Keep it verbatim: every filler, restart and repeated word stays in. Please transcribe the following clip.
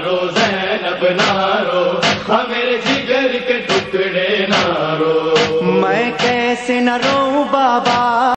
नारो ज़ैनब नारो, हाँ मेरे जिगर के टुकड़े नारो। मैं कैसे न रोऊं बाबा।